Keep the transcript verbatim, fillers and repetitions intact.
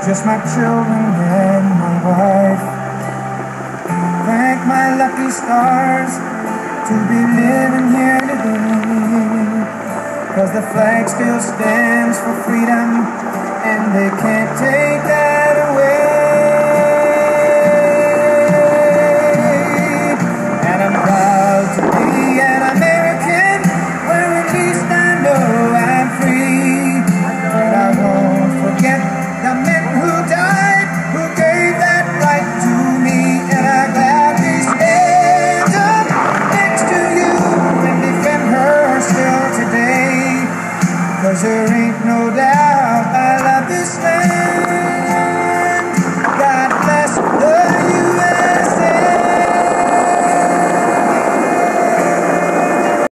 just my children and my wife. Thank my lucky stars to be living here today, 'cause the flag still stands for freedom